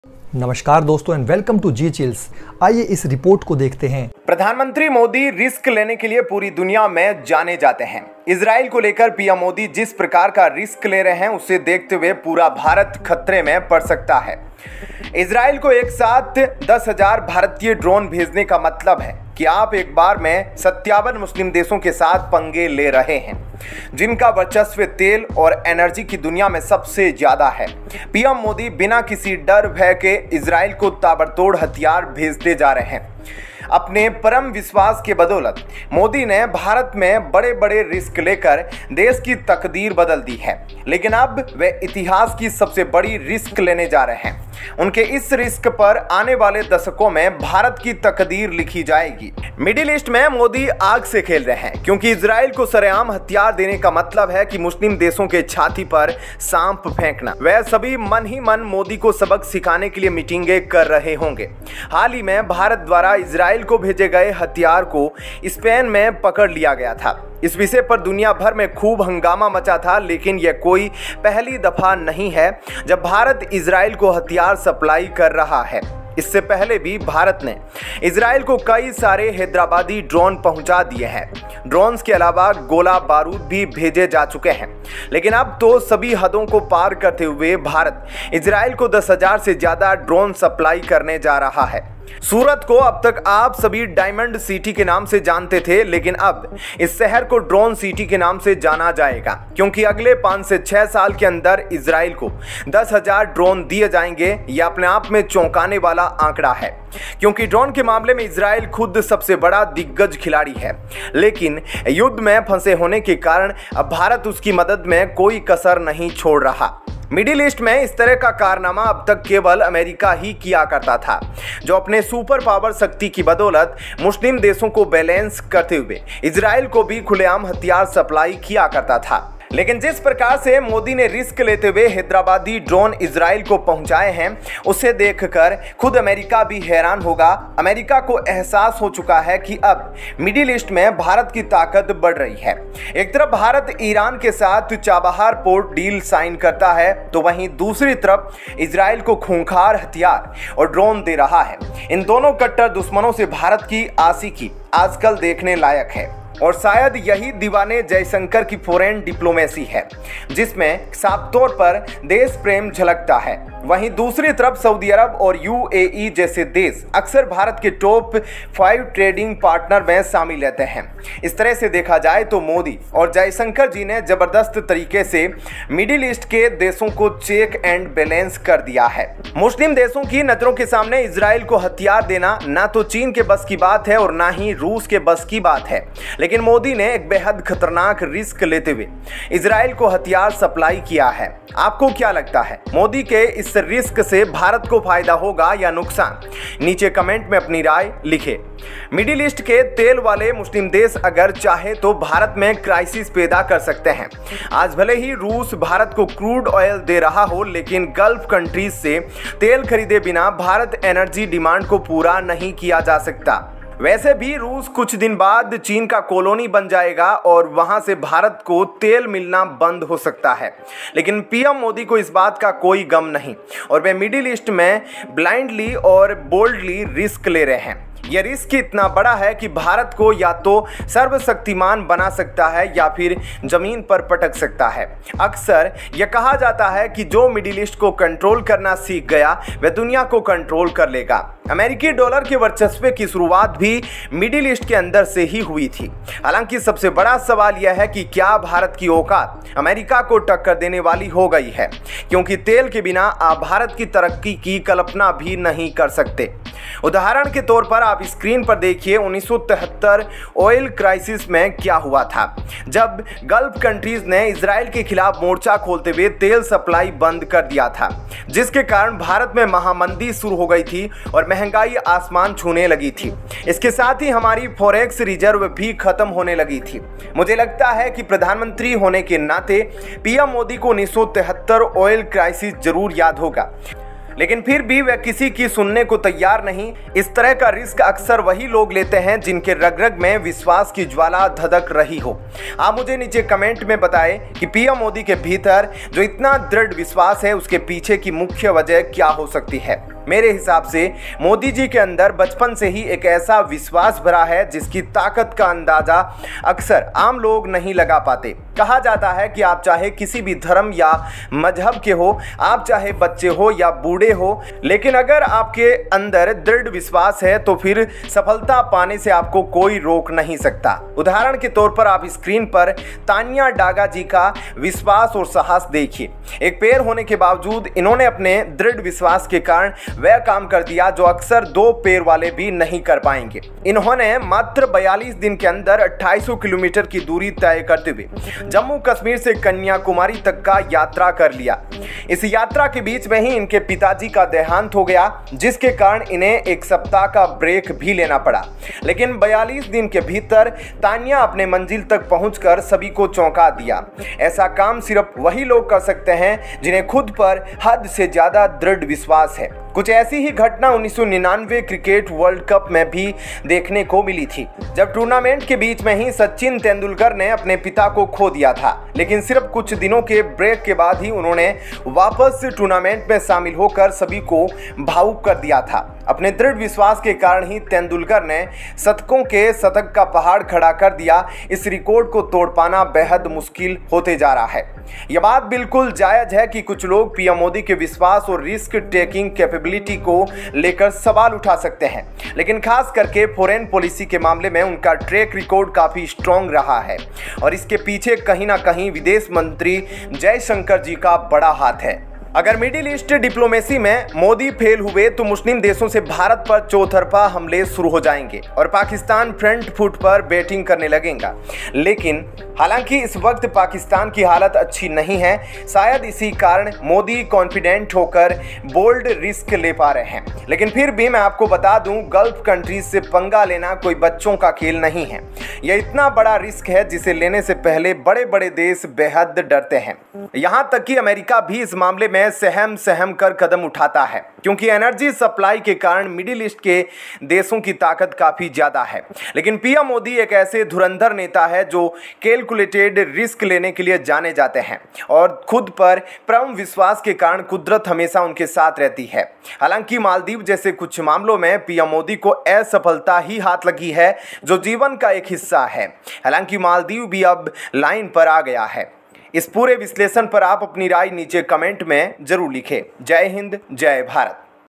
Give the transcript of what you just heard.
नमस्कार दोस्तों and welcome to G Chills. आइए इस रिपोर्ट को देखते हैं। प्रधानमंत्री मोदी रिस्क लेने के लिए पूरी दुनिया में जाने जाते हैं। इजराइल को लेकर पीएम मोदी जिस प्रकार का रिस्क ले रहे हैं उसे देखते हुए पूरा भारत खतरे में पड़ सकता है। इजराइल को एक साथ 10,000 भारतीय ड्रोन भेजने का मतलब है कि आप एक बार में 57 मुस्लिम देशों के साथ पंगे ले रहे हैं, जिनका वर्चस्व तेल और एनर्जी की दुनिया में सबसे ज्यादा है। पीएम मोदी बिना किसी डर भय के इजराइल को ताबड़तोड़ हथियार भेजते जा रहे हैं। अपने परम विश्वास के बदौलत मोदी ने भारत में बड़े बड़े रिस्क लेकर देश की तकदीर बदल दी है, लेकिन अब वे इतिहास की सबसे बड़ी रिस्क लेने जा रहे हैं। उनके इस रिस्क पर आने वाले दशकों में भारत की तकदीर लिखी जाएगी। मिडिल ईस्ट में मोदी आग से खेल रहे हैं, क्योंकि इजराइल को सरेआम हथियार देने का मतलब है कि मुस्लिम देशों के छाती पर सांप फेंकना। वह सभी मन ही मन मोदी को सबक सिखाने के लिए मीटिंगें कर रहे होंगे। हाल ही में भारत द्वारा इजराइल को भेजे गए हथियार को स्पेन में पकड़ लिया गया था। इस विषय पर दुनिया भर में खूब हंगामा मचा था, लेकिन यह कोई पहली दफा नहीं है जब भारत इजराइल को हथियार सप्लाई कर रहा है। इससे पहले भी भारत ने इजराइल को कई सारे हैदराबादी ड्रोन पहुंचा दिए हैं। ड्रोन्स के अलावा गोला बारूद भी भेजे जा चुके हैं, लेकिन अब तो सभी हदों को पार करते हुए भारत इजराइल को 10,000 से ज्यादा ड्रोन सप्लाई करने जा रहा है। सूरत को अब तक आप सभी डायमंड सिटी के नाम से जानते थे, लेकिन अब इस शहर को ड्रोन सिटी के नाम से जाना जाएगा, क्योंकि अगले 5 से 6 साल के अंदर इजराइल को 10,000 ड्रोन दिए जाएंगे। यह अपने आप में चौंकाने वाला आंकड़ा है, क्योंकि ड्रोन के मामले में इजराइल खुद सबसे बड़ा दिग्गज खिलाड़ी है, लेकिन युद्ध में फंसे होने के कारण अब भारत उसकी मदद में कोई कसर नहीं छोड़ रहा। मिडिल ईस्ट में इस तरह का कारनामा अब तक केवल अमेरिका ही किया करता था, जो अपने सुपर पावर शक्ति की बदौलत मुस्लिम देशों को बैलेंस करते हुए इजराइल को भी खुलेआम हथियार सप्लाई किया करता था। लेकिन जिस प्रकार से मोदी ने रिस्क लेते हुए हैदराबादी ड्रोन इजराइल को पहुंचाए हैं, उसे देखकर खुद अमेरिका भी हैरान होगा। अमेरिका को एहसास हो चुका है कि अब मिडिल ईस्ट में भारत की ताकत बढ़ रही है। एक तरफ भारत ईरान के साथ चाबहार पोर्ट डील साइन करता है, तो वहीं दूसरी तरफ इजराइल को खूंखार हथियार और ड्रोन दे रहा है। इन दोनों कट्टर दुश्मनों से भारत की आशिकी आजकल देखने लायक है, और शायद यही दीवाने जयशंकर की फॉरेन डिप्लोमेसी है, जिसमें साफ तौर पर देश प्रेम झलकता है। वहीं दूसरी तरफ सऊदी अरब और यूएई जैसे देश अक्सर भारत के टॉप 5 ट्रेडिंग पार्टनर में शामिल रहते हैं। इस तरह से देखा जाए तो मोदी और जयशंकर जी ने जबरदस्त तरीके से मिडिल ईस्ट के देशों को चेक एंड बैलेंस कर दिया है। मुस्लिम देशों की नजरों के सामने इजराइल को हथियार देना ना तो चीन के बस की बात है और ना ही रूस के बस की बात है, लेकिन मोदी ने एक बेहद खतरनाक रिस्क लेते हुए इजराइल को हथियार सप्लाई किया है। आपको क्या लगता है, मोदी के इस रिस्क से भारत को फायदा होगा या नुकसान? नीचे कमेंट में अपनी राय लिखें। मिडिल ईस्ट के तेल वाले मुस्लिम देश अगर चाहे तो भारत में क्राइसिस पैदा कर सकते हैं। आज भले ही रूस भारत को क्रूड ऑयल दे रहा हो, लेकिन गल्फ कंट्रीज से तेल खरीदे बिना भारत एनर्जी डिमांड को पूरा नहीं किया जा सकता। वैसे भी रूस कुछ दिन बाद चीन का कॉलोनी बन जाएगा और वहां से भारत को तेल मिलना बंद हो सकता है, लेकिन पीएम मोदी को इस बात का कोई गम नहीं, और वे मिडिल ईस्ट में ब्लाइंडली और बोल्डली रिस्क ले रहे हैं। यह रिस्क इतना बड़ा है कि भारत को या तो सर्वशक्तिमान बना सकता है या फिर जमीन पर पटक सकता है। अक्सर यह कहा जाता है कि जो मिडिल ईस्ट को कंट्रोल करना सीख गया वह दुनिया को कंट्रोल कर लेगा। अमेरिकी डॉलर के वर्चस्व की शुरुआत भी मिडिल ईस्ट के अंदर से ही हुई थी। हालांकि सबसे बड़ा सवाल यह है कि क्या भारत की औकात अमेरिका को टक्कर देने वाली हो गई है, क्योंकि तेल के बिना आप भारत की तरक्की की कल्पना भी नहीं कर सकते। उदाहरण के तौर पर आप स्क्रीन पर देखिए 1973 ऑयल क्राइसिस में क्या हुआ था, जब गल्फ कंट्रीज ने इजराइल के खिलाफ मोर्चा खोलते हुए तेल सप्लाई बंद कर दिया था, जिसके कारण भारत में महामंदी शुरू हो गई थी और महंगाई आसमान छूने लगी थी। इसके साथ ही हमारी फॉरेक्स रिजर्व भी खत्म होने लगी थी। मुझे लगता है कि प्रधानमंत्री होने के नाते पीएम मोदी को 1973 ऑयल क्राइसिस जरूर याद होगा, लेकिन फिर भी वे किसी की सुनने को तैयार नहीं। इस तरह का रिस्क अक्सर वही लोग लेते हैं जिनके रग रग में विश्वास की ज्वाला धधक रही हो। आप मुझे नीचे कमेंट में बताएं कि पीएम मोदी के भीतर जो इतना दृढ़ विश्वास है उसके पीछे की मुख्य वजह क्या हो सकती है। मेरे हिसाब से मोदी जी के अंदर बचपन से ही एक ऐसा विश्वास भरा है जिसकी ताकत का अंदाजा अक्सर आम लोग नहीं लगा पाते। कहा जाता है कि आप चाहे किसी भी धर्म या मजहब के हो, आप चाहे बच्चे हो या बूढ़े हो, लेकिन अगर आपके अंदर दृढ़ विश्वास है तो फिर सफलता पाने से आपको कोई रोक नहीं सकता। उदाहरण के तौर पर आप स्क्रीन पर तानिया डागा जी का विश्वास और साहस देखिए। एक पैर होने के बावजूद इन्होंने अपने दृढ़ विश्वास के कारण वह काम कर दिया जो अक्सर 2 पैर वाले भी नहीं कर पाएंगे। इन्होंने मात्र 42 दिन के अंदर 2800 किलोमीटर की दूरी तय करते हुए जम्मू कश्मीर से कन्याकुमारी तक का यात्रा कर लिया। इस यात्रा के बीच में ही इनके पिताजी का देहांत हो गया, जिसके कारण इन्हें एक सप्ताह का ब्रेक भी लेना पड़ा। लेकिन 42 दिन के भीतर तानिया अपने मंजिल तक पहुंचकर सभी को चौंका दिया। ऐसा काम सिर्फ वही लोग कर सकते हैं जिन्हें खुद पर हद से ज्यादा दृढ़ विश्वास है। कुछ ऐसी ही घटना 1999 क्रिकेट वर्ल्ड कप में भी देखने को मिली थी, जब टूर्नामेंट के बीच में ही सचिन तेंदुलकर ने अपने पिता को खो दिया था। लेकिन सिर्फ कुछ दिनों के ब्रेक के बाद ही उन्होंने वापस टूर्नामेंट में शामिल होकर सभी को भावुक कर दिया था। अपने दृढ़ विश्वास के कारण ही तेंदुलकर ने शतकों के शतक का पहाड़ खड़ा कर दिया। इस रिकॉर्ड को तोड़ पाना बेहद मुश्किल होते जा रहा है। यह बात बिल्कुल जायज है कि कुछ लोग पीएम मोदी के विश्वास और रिस्क टेकिंग कैपेबिलिटी को लेकर सवाल उठा सकते हैं, लेकिन खास करके फॉरेन पॉलिसी के मामले में उनका ट्रैक रिकॉर्ड काफी स्ट्रॉन्ग रहा है और इसके पीछे कहीं ना कहीं विदेश मंत्री जयशंकर जी का बड़ा हाथ है। अगर मिडिल ईस्ट डिप्लोमेसी में मोदी फेल हुए तो मुस्लिम देशों से भारत पर चौतरफा हमले शुरू हो जाएंगे और पाकिस्तान फ्रंट फुट पर बैटिंग करने लगेगा। लेकिन हालांकि इस वक्त पाकिस्तान की हालत अच्छी नहीं है, शायद इसी कारण मोदी कॉन्फिडेंट होकर बोल्ड रिस्क ले पा रहे हैं। लेकिन फिर भी मैं आपको बता दूं, गल्फ कंट्रीज से पंगा लेना कोई बच्चों का खेल नहीं है। यह इतना बड़ा रिस्क है जिसे लेने से पहले बड़े बड़े देश बेहद डरते हैं। यहाँ तक कि अमेरिका भी इस मामले में सहम कर कदम उठाता है, क्योंकि एनर्जी सप्लाई के कारण मिडिल ईस्ट के देशों की ताकत काफी ज्यादा है। लेकिन पीएम मोदी एक ऐसे धुरंधर नेता है जो कैलकुलेटेड रिस्क लेने के लिए जाने जाते हैं और खुद पर परम विश्वास के कारण कुदरत हमेशा उनके साथ रहती है। हालांकि मालदीव जैसे कुछ मामलों में पीएम मोदी को असफलता ही हाथ लगी है जो जीवन का एक हिस्सा है। हालांकि मालदीव भी अब लाइन पर आ गया है। इस पूरे विश्लेषण पर आप अपनी राय नीचे कमेंट में जरूर लिखें। जय हिंद, जय भारत।